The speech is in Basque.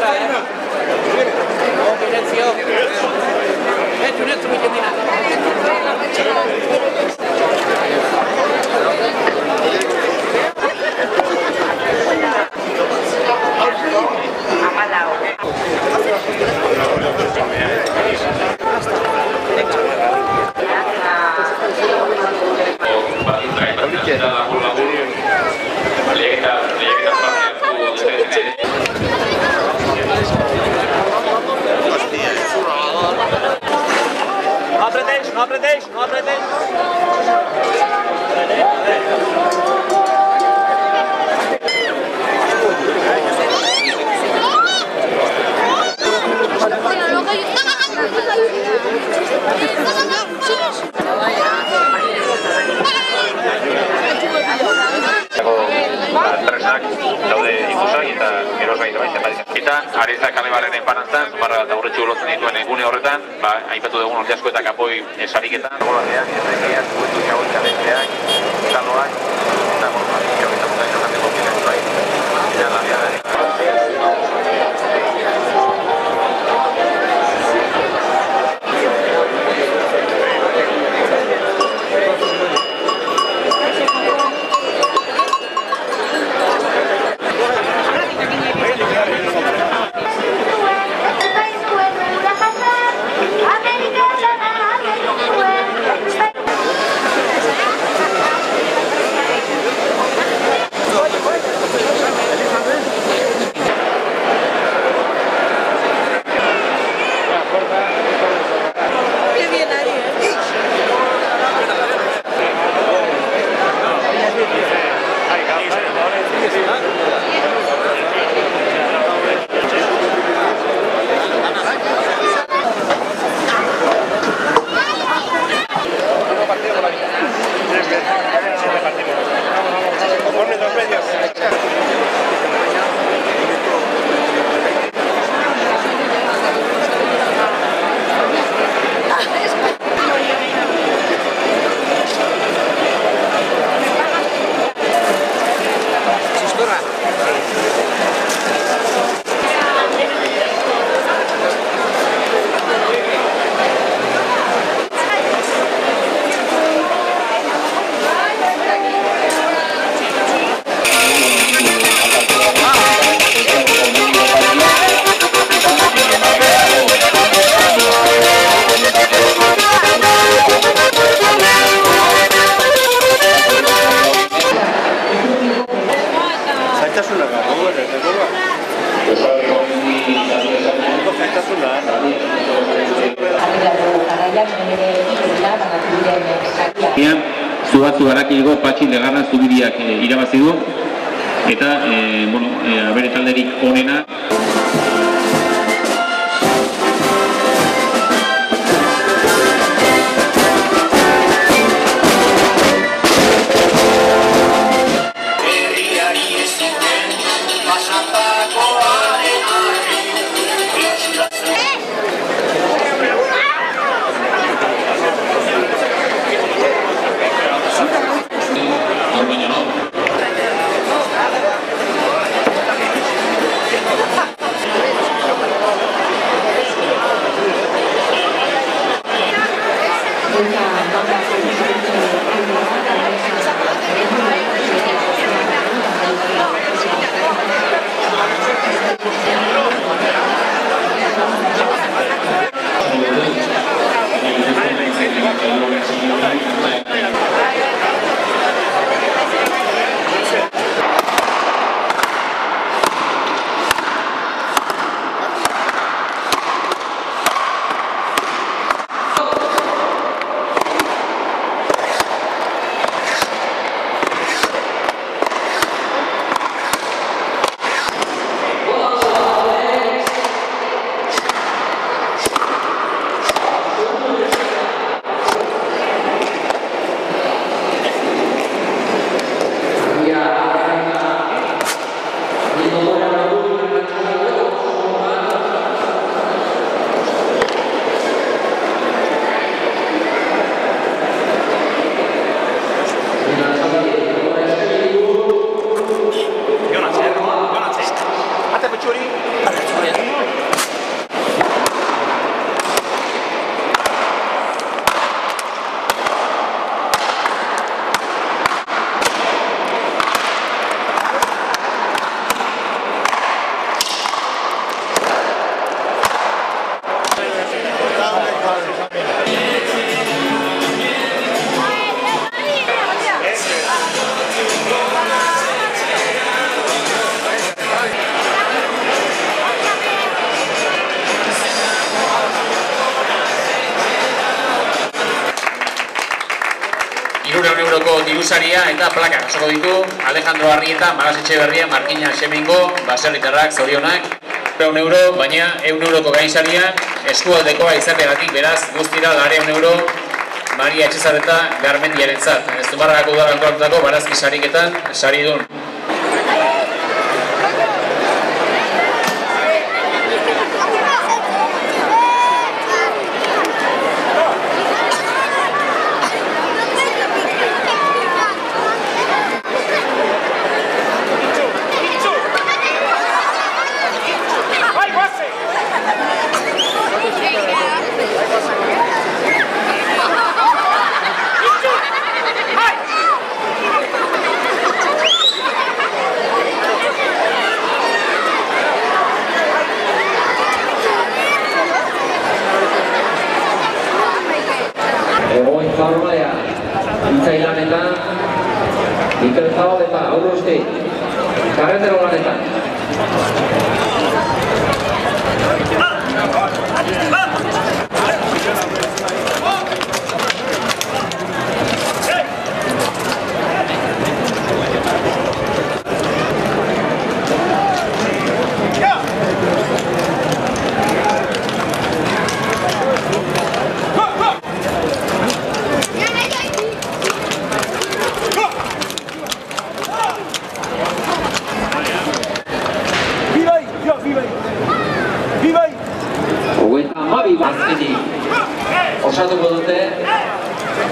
Areza kalebarren enparantzan, Zumarragan eta Urretxun lotzen dituen egune horretan, aipatu dugun orte asko eta kapoi sariketan. Golanean, ezrekian, guetu jagoitza besteak, taloak, eta jagoitza mutaizo jateko kinak bai. Eta Zubarakilgo patxin legarran zubiriak irabazi du eta abere talderik onena dirusaria eta plaka jasoko ditu Alejandro Arrieta, Magas Etxeberria, Markina Xemingo, baserritarrak, zorionak, 100 euro, baina 100 euroko gainsaria eskualdekoa izateagatik beraz guztira 100 euro Maria Etxezarreta Garmendiaren zat. Zumarragako udal antolatutako barazki sariketan saridun. Zaurlaia, itzailanetan, Iker Zabaleta, Aurosti, karretero lanetan. Azkenik osatuko dute